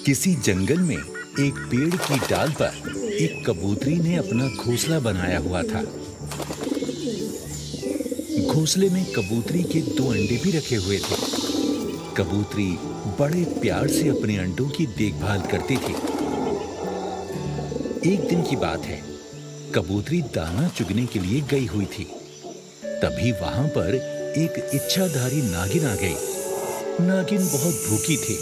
किसी जंगल में एक पेड़ की डाल पर एक कबूतरी ने अपना घोंसला बनाया हुआ था। घोंसले में कबूतरी के 2 अंडे भी रखे हुए थे। कबूतरी बड़े प्यार से अपने अंडों की देखभाल करती थी। एक दिन की बात है, कबूतरी दाना चुगने के लिए गई हुई थी। तभी वहां पर एक इच्छाधारी नागिन आ गई। नागिन बहुत भूखी थी।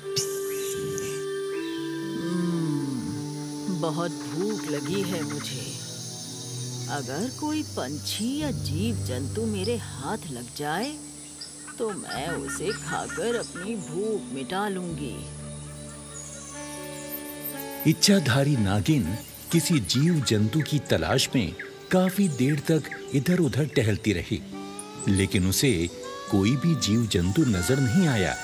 बहुत भूख लगी है मुझे। अगर कोई पंछी या जीव जंतु मेरे हाथ लग जाए तो मैं उसे खाकर अपनी भूख मिटा लूंगी। इच्छाधारी नागिन किसी जीव जंतु की तलाश में काफी देर तक इधर-उधर टहलती रही, लेकिन उसे कोई भी जीव जंतु नजर नहीं आया।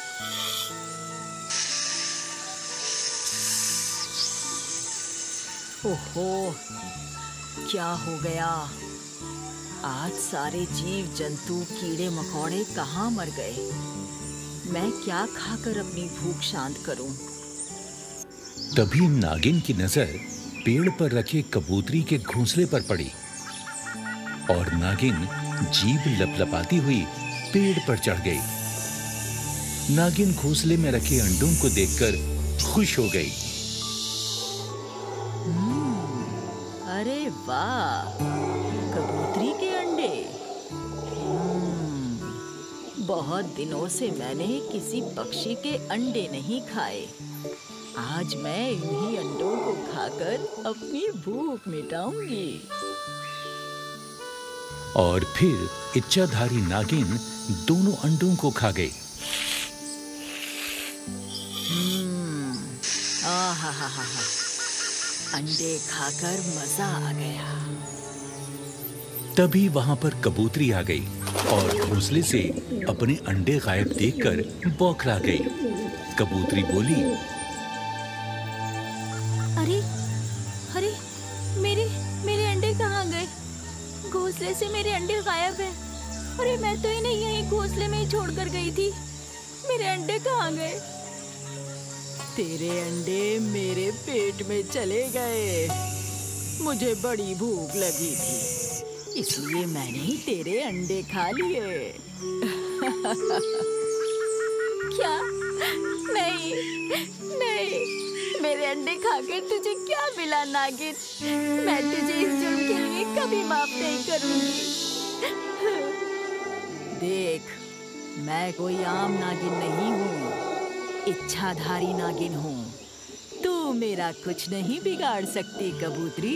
ओहो, क्या हो गया? आज सारे जीव जंतु कीड़े मकोड़े कहाँ मर गए? मैं क्या खाकर अपनी भूख शांत करूं? तभी नागिन की नजर पेड़ पर रखे कबूतरी के घोंसले पर पड़ी और नागिन जीभ लपलपाती हुई पेड़ पर चढ़ गई। नागिन घोंसले में रखे अंडों को देखकर खुश हो गई। अरे वाह, कबूतरी के अंडे। बहुत दिनों से मैंने किसी पक्षी के अंडे नहीं खाए। आज मैं इन्हीं अंडों को खाकर अपनी भूख मिटाऊंगी। और फिर इच्छाधारी नागिन दोनों अंडों को खा गई। आहा, अंडे खाकर मजा आ गया। तभी वहां पर कबूतरी आ गई और घोंसले से अपने अंडे गायब देखकर बौखला गई। कबूतरी बोली, अरे, मेरे अंडे कहाँ गए? घोंसले से मेरे अंडे गायब हैं। अरे मैं तो इन्हें यहीं घोंसले में ही छोड़कर गई थी। मेरे अंडे कहाँ गए? तेरे अंडे मेरे पेट में चले गए। मुझे बड़ी भूख लगी थी, इसलिए मैंने तेरे अंडे खा लिए। क्या? नहीं, मेरे अंडे खाकर तुझे क्या मिला नागिन? मैं तुझे इस जुर्म के लिए कभी माफ नहीं करूंगी। देख, मैं कोई आम नागिन नहीं हूँ, इच्छाधारी नागिन हूँ। तू मेरा कुछ नहीं बिगाड़ सकती कबूतरी।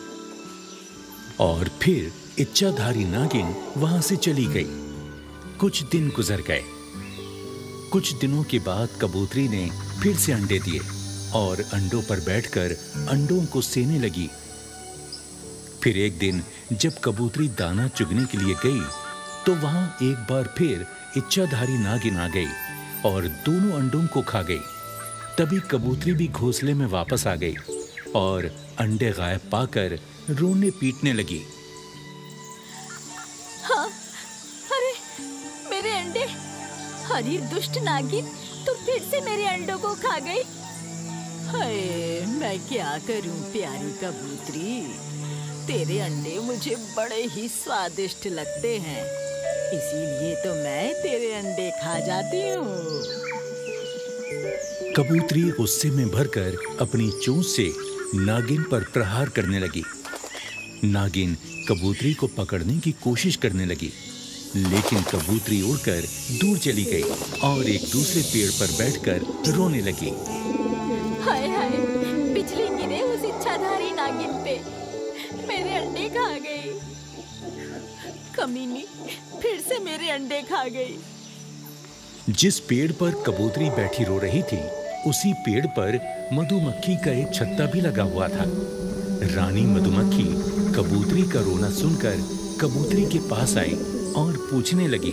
और फिर इच्छाधारी नागिन वहां से चली गई। कुछ दिन गुजर गए। कुछ दिनों के बाद कबूतरी ने फिर से अंडे दिए और अंडों पर बैठकर अंडों को सेने लगी। फिर एक दिन जब कबूतरी दाना चुगने के लिए गई तो वहां एक बार फिर इच्छाधारी नागिन आ गई और दोनों अंडों को खा गई। तभी कबूतरी भी घोंसले में वापस आ गई और अंडे गायब पाकर रोने पीटने लगी। हाँ, अरे मेरे अंडे! अरे दुष्ट नागिन, तू फिर से मेरे अंडों को खा गई। हाय, मैं क्या करूं प्यारी कबूतरी, तेरे अंडे मुझे बड़े ही स्वादिष्ट लगते हैं, इसीलिए तो मैं तेरे अंडे खा जाती हूँ। कबूतरी गुस्से में भरकर अपनी चोंच से नागिन पर प्रहार करने लगी। नागिन कबूतरी को पकड़ने की कोशिश करने लगी, लेकिन कबूतरी उड़कर दूर चली गई और एक दूसरे पेड़ पर बैठकर रोने लगी। हाय हाय, बिजली गिरे उस इच्छाधारी नागिन पे। मेरे अंडे खा गई। कमीनी फिर से मेरे अंडे खा गई। जिस पेड़ पर कबूतरी बैठी रो रही थी, उसी पेड़ पर मधुमक्खी का एक छत्ता भी लगा हुआ था। रानी मधुमक्खी कबूतरी का रोना सुनकर कबूतरी के पास आई और पूछने लगी,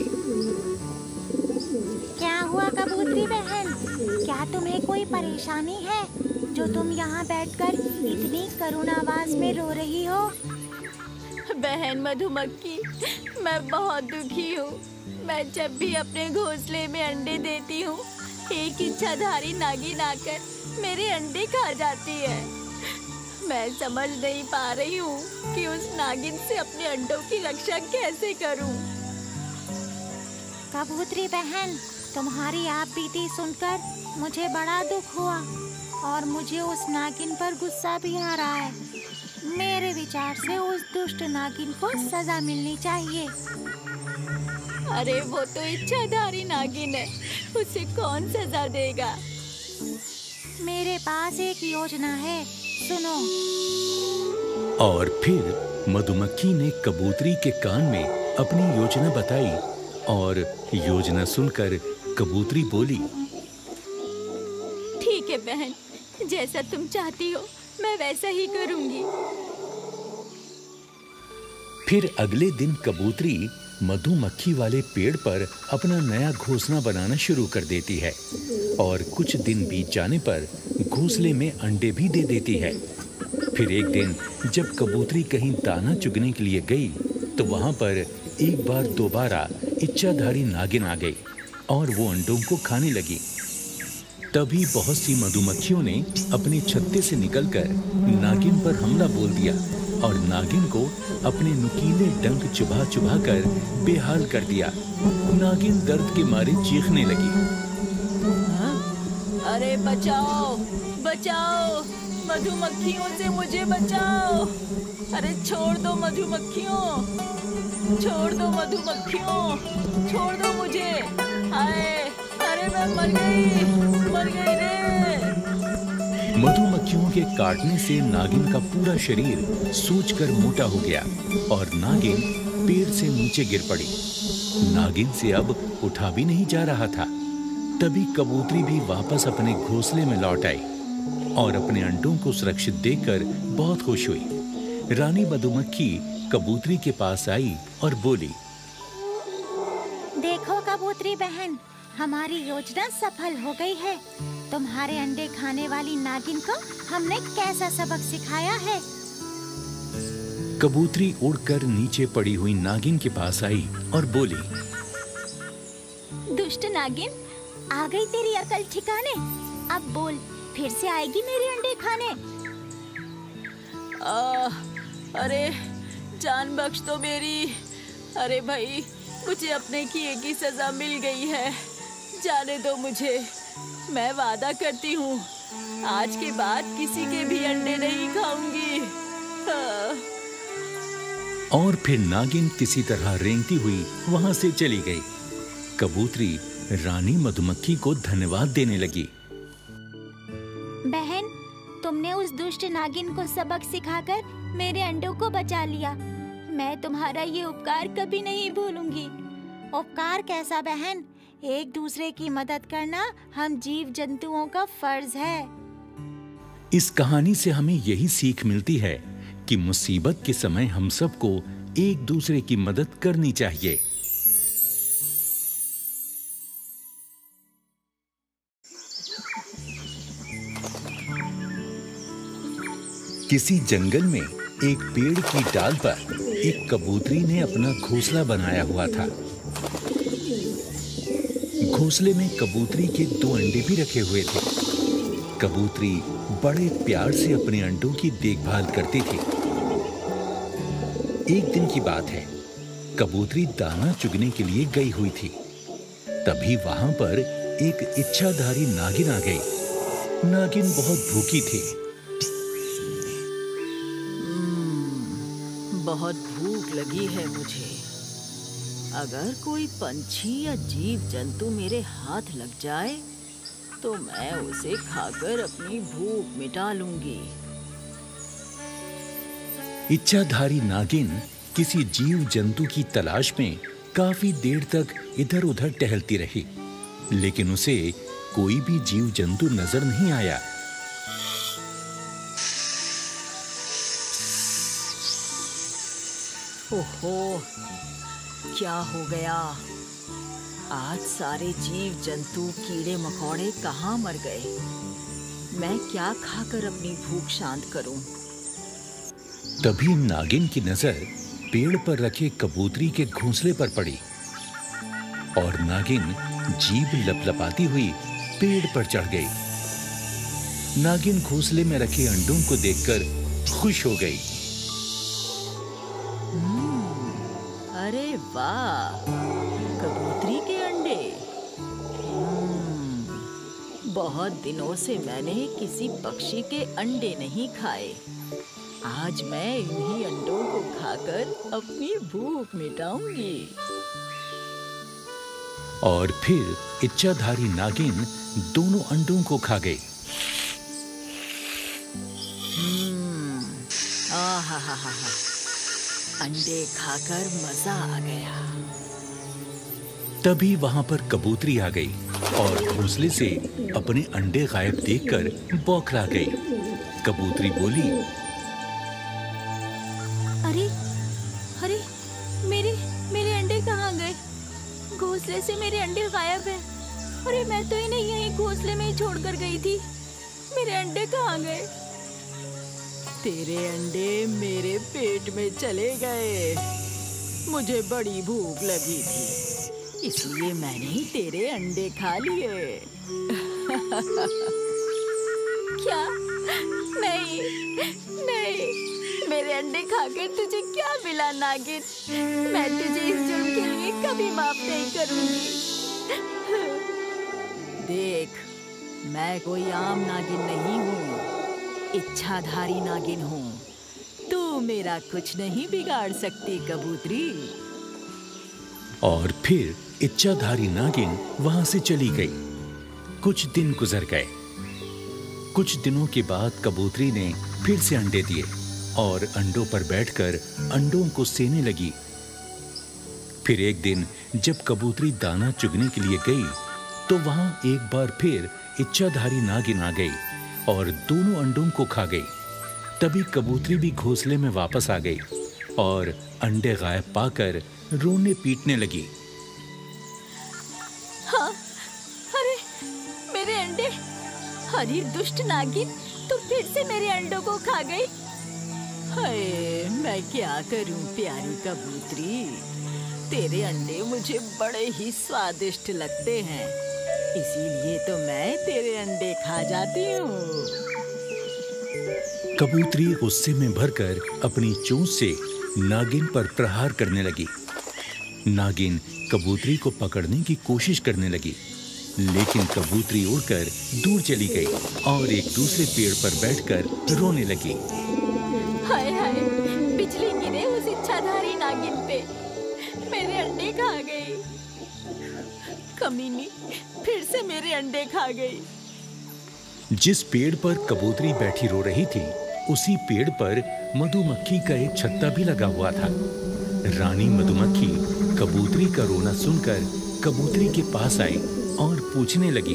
क्या हुआ कबूतरी बहन? क्या तुम्हें कोई परेशानी है जो तुम यहाँ बैठकर इतनी करुण आवाज में रो रही हो? बहन मधुमक्खी, मैं बहुत दुखी हूँ। मैं जब भी अपने घोंसले में अंडे देती हूँ, एक इच्छाधारी नागिन आकर मेरे अंडे खा जाती है। मैं समझ नहीं पा रही हूँ कि उस नागिन से अपने अंडों की रक्षा कैसे करूँ। कबूतरी बहन, तुम्हारी आप बीती सुनकर मुझे बड़ा दुख हुआ और मुझे उस नागिन पर गुस्सा भी आ रहा है। मेरे विचार से उस दुष्ट नागिन को सजा मिलनी चाहिए। अरे वो तो इच्छाधारी नागिन है, उसे कौन सजा देगा? मेरे पास एक योजना है, सुनो। और फिर मधुमक्खी ने कबूतरी के कान में अपनी योजना बताई और योजना सुनकर कबूतरी बोली, ठीक है बहन, जैसा तुम चाहती हो मैं वैसा ही करूंगी। फिर अगले दिन कबूतरी मधुमक्खी वाले पेड़ पर अपना नया घोंसला बनाना शुरू कर देती है और कुछ दिन बीत जाने पर घोंसले में अंडे भी दे देती है। फिर एक दिन जब कबूतरी कहीं दाना चुगने के लिए गई तो वहां पर एक बार दोबारा इच्छाधारी नागिन आ गई और वो अंडों को खाने लगी। तभी बहुत सी मधुमक्खियों ने अपने छत्ते से निकलकर नागिन पर हमला बोल दिया और नागिन को अपने नुकीले डंक चुभा चुभा कर बेहाल कर दिया। नागिन दर्द के मारे चीखने लगी। अरे बचाओ बचाओ, मधुमक्खियों से मुझे बचाओ। अरे छोड़ दो मधुमक्खियों, छोड़ दो मधुमक्खियों, छोड़ दो मुझे। हाय, अरे मैं मर गई रे। मधुमक्खियों के काटने से नागिन का पूरा शरीर सूजकर मोटा हो गया और नागिन पेड़ से नीचे गिर पड़ी। नागिन से अब उठा भी नहीं जा रहा था। तभी कबूतरी भी वापस अपने घोंसले में लौट आई और अपने अंडों को सुरक्षित देखकर बहुत खुश हुई। रानी मधुमक्खी कबूतरी के पास आई और बोली, देखो कबूतरी बहन, हमारी योजना सफल हो गई है। तुम्हारे अंडे खाने वाली नागिन को हमने कैसा सबक सिखाया है। कबूतरी उड़कर नीचे पड़ी हुई नागिन के पास आई और बोली, दुष्ट नागिन, आ गई तेरी अकल ठिकाने। अब बोल, फिर से आएगी मेरे अंडे खाने? अरे जान बख्श दो मेरी। अरे भाई, मुझे अपने किए की सजा मिल गई है, जाने दो मुझे। मैं वादा करती हूँ आज के बाद किसी के भी अंडे नहीं खाऊंगी। और फिर नागिन किसी तरह रेंगती हुई वहां से चली गई। कबूतरी रानी मधुमक्खी को धन्यवाद देने लगी। बहन, तुमने उस दुष्ट नागिन को सबक सिखाकर मेरे अंडों को बचा लिया। मैं तुम्हारा ये उपकार कभी नहीं भूलूंगी। उपकार कैसा बहन? एक दूसरे की मदद करना हम जीव जंतुओं का फर्ज है। इस कहानी से हमें यही सीख मिलती है कि मुसीबत के समय हम सबको एक दूसरे की मदद करनी चाहिए। किसी जंगल में एक पेड़ की डाल पर एक कबूतरी ने अपना घोंसला बनाया हुआ था। घोंसले में कबूतरी के 2 अंडे भी रखे हुए थे। कबूतरी बड़े प्यार से अपने अंडों की देखभाल करती थी। एक दिन की बात है, कबूतरी दाना चुगने के लिए गई हुई थी। तभी वहां पर एक इच्छाधारी नागिन आ गई। नागिन बहुत भूखी थी। बहुत भूख लगी है मुझे। अगर कोई पंछी या जीव जंतु मेरे हाथ लग जाए तो मैं उसे खाकर अपनी भूख मिटा लूंगी। इच्छाधारी नागिन किसी जीव जंतु की तलाश में काफी देर तक इधर उधर टहलती रही, लेकिन उसे कोई भी जीव जंतु नजर नहीं आया। ओहो, क्या हो गया? आज सारे जीव जंतु कीड़े मकोड़े कहाँ मर गए? मैं क्या खाकर अपनी भूख शांत करूं? तभी नागिन की नजर पेड़ पर रखे कबूतरी के घोंसले पर पड़ी और नागिन जीभ लपलपाती हुई पेड़ पर चढ़ गई। नागिन घोंसले में रखे अंडों को देखकर खुश हो गई। अरे वाह, कबूतरी के अंडे। बहुत दिनों से मैंने किसी पक्षी के अंडे नहीं खाए। आज मैं इन्हीं अंडों को खाकर अपनी भूख मिटाऊंगी। और फिर इच्छाधारी नागिन दोनों अंडों को खा गई। आहाहाहा, अंडे खाकर मजा आ गया। तभी वहां पर कबूतरी आ गई और घोंसले से अपने अंडे गायब देखकर बौखला गई। कबूतरी बोली, अरे अरे, मेरे अंडे कहाँ गए? घोंसले से मेरे अंडे गायब हैं। अरे मैं तो इन्हें यहीं घोंसले में ही छोड़कर गई थी। मेरे अंडे कहाँ गए? तेरे अंडे मेरे पेट में चले गए। मुझे बड़ी भूख लगी थी, इसलिए मैंने तेरे अंडे खा लिए। क्या? नहीं नहीं, मेरे अंडे खाकर तुझे क्या मिला नागिन? मैं तुझे इस जुर्म के लिए कभी माफ नहीं करूंगी। देख, मैं कोई आम नागिन नहीं हूँ, इच्छाधारी नागिन हूँ। तू मेरा कुछ नहीं बिगाड़ सकती कबूतरी। और फिर इच्छाधारी नागिन वहां से चली गई। कुछ दिन गुजर गए। कुछ दिनों के बाद कबूतरी ने फिर से अंडे दिए और अंडों पर बैठकर अंडों को सेने लगी। फिर एक दिन जब कबूतरी दाना चुगने के लिए गई तो वहां एक बार फिर इच्छाधारी नागिन आ गई और दोनों अंडों को खा गई। तभी कबूतरी भी घोंसले में वापस आ गई और अंडे गायब पाकर रोने पीटने लगी। हाँ, अरे मेरे अंडे! अरे दुष्ट नागिन, तुम फिर से मेरे अंडों को खा गई। हाय, मैं क्या करूं प्यारी कबूतरी, तेरे अंडे मुझे बड़े ही स्वादिष्ट लगते हैं, इसीलिए तो मैं तेरे अंडे खा जाती हूँ। कबूतरी गुस्से में भरकर अपनी चोंच से नागिन पर प्रहार करने लगी। नागिन कबूतरी को पकड़ने की कोशिश करने लगी, लेकिन कबूतरी उड़कर दूर चली गई और एक दूसरे पेड़ पर बैठकर रोने लगी। हाय हाय, बिजली गिरे उस इच्छाधारी नागिन पे, मेरे अंडे खा गई। कमीनी फिर से मेरे अंडे खा गई। जिस पेड़ पर कबूतरी बैठी रो रही थी, उसी पेड़ पर मधुमक्खी का एक छत्ता भी लगा हुआ था। रानी मधुमक्खी कबूतरी का रोना सुनकर कबूतरी के पास आई और पूछने लगी,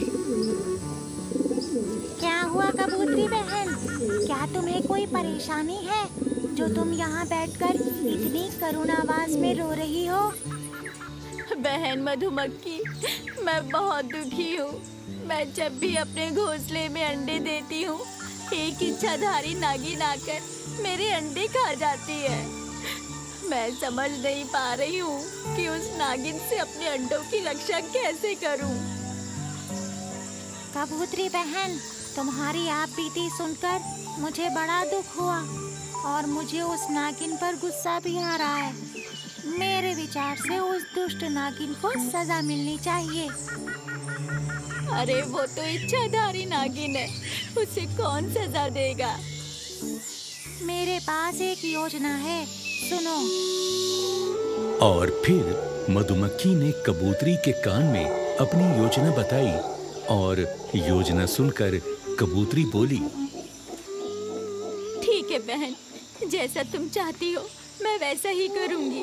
क्या हुआ कबूतरी बहन? क्या तुम्हें कोई परेशानी है जो तुम यहाँ बैठकर इतनी करुण आवाज में रो रही हो? बहन मधुमक्खी, मैं बहुत दुखी हूँ। मैं जब भी अपने घोंसले में अंडे देती हूँ, एक इच्छाधारी नागिन आकर मेरे अंडे खा जाती है। मैं समझ नहीं पा रही हूँ कि उस नागिन से अपने अंडों की रक्षा कैसे करूँ। कबूतरी बहन, तुम्हारी आप बीती सुनकर मुझे बड़ा दुख हुआ और मुझे उस नागिन पर गुस्सा भी आ रहा है। मेरे विचार से उस दुष्ट नागिन को सजा मिलनी चाहिए। अरे वो तो इच्छाधारी नागिन है, उसे कौन सजा देगा? मेरे पास एक योजना है, सुनो। और फिर मधुमक्खी ने कबूतरी के कान में अपनी योजना बताई और योजना सुनकर कबूतरी बोली, ठीक है बहन, जैसा तुम चाहती हो मैं वैसा ही करूंगी।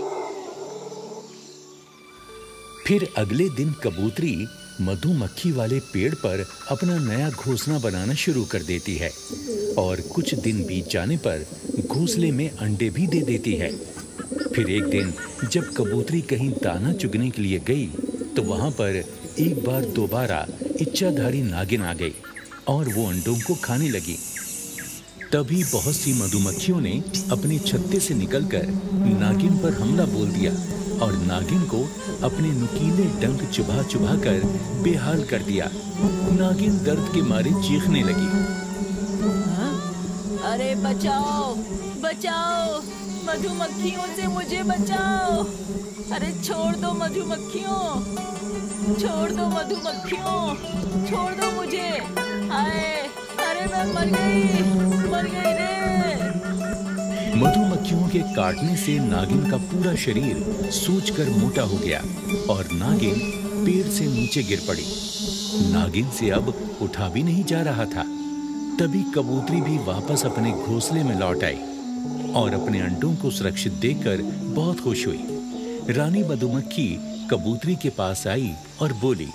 फिर अगले दिन कबूतरी मधुमक्खी वाले पेड़ पर अपना नया घोंसला बनाना शुरू कर देती है और कुछ दिन बीत जाने पर घोंसले में अंडे भी दे देती है। फिर एक दिन जब कबूतरी कहीं दाना चुगने के लिए गई तो वहां पर एक बार दोबारा इच्छाधारी नागिन आ गई और वो अंडों को खाने लगी। तभी बहुत सी मधुमक्खियों ने अपने छत्ते से निकलकर नागिन पर हमला बोल दिया और नागिन को अपने नुकीले डंक चुभा चुभा कर बेहाल कर दिया। नागिन दर्द के मारे चीखने लगी। हाँ? अरे बचाओ, बचाओ, मधुमक्खियों से मुझे बचाओ। अरे छोड़ दो मधुमक्खियों, छोड़ दो मधुमक्खियों, छोड़ दो मुझे। हाय, अरे मैं मर गई रे। मधुमक्खियों के काटने से नागिन का पूरा शरीर सूजकर मोटा हो गया और नागिन पेड़ से नीचे गिर पड़ी। नागिन से अब उठा भी नहीं जा रहा था। तभी कबूतरी भी वापस अपने घोंसले में लौट आई और अपने अंडों को सुरक्षित देखकर बहुत खुश हुई। रानी मधुमक्खी कबूतरी के पास आई और बोली,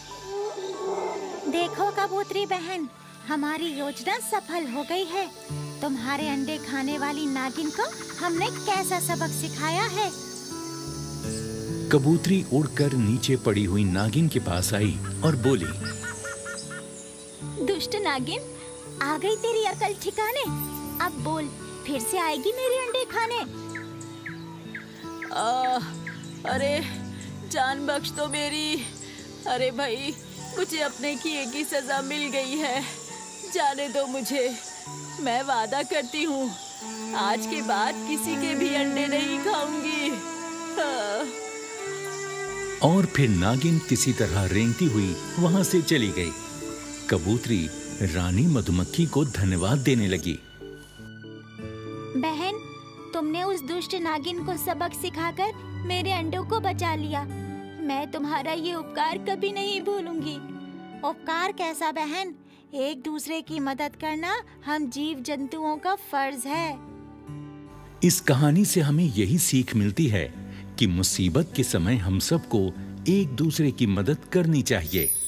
देखो कबूतरी बहन, हमारी योजना सफल हो गई है। तुम्हारे अंडे खाने वाली नागिन को हमने कैसा सबक सिखाया है। कबूतरी उड़कर नीचे पड़ी हुई नागिन के पास आई और बोली, दुष्ट नागिन, आ गई तेरी अकल ठिकाने। अब बोल, फिर से आएगी मेरे अंडे खाने? अरे जान बख्श दो मेरी। अरे भाई, मुझे अपने किए की सजा मिल गई है। जाने दो मुझे। मैं वादा करती हूँ, आज के बाद किसी के भी अंडे नहीं खाऊंगी। और फिर नागिन किसी तरह रेंगती हुई वहां से चली गई। कबूतरी रानी मधुमक्खी को धन्यवाद देने लगी। बहन, तुमने उस दुष्ट नागिन को सबक सिखाकर मेरे अंडों को बचा लिया। मैं तुम्हारा ये उपकार कभी नहीं भूलूंगी। उपकार कैसा बहन? एक दूसरे की मदद करना हम जीव जंतुओं का फर्ज है। इस कहानी से हमें यही सीख मिलती है कि मुसीबत के समय हम सबको एक दूसरे की मदद करनी चाहिए।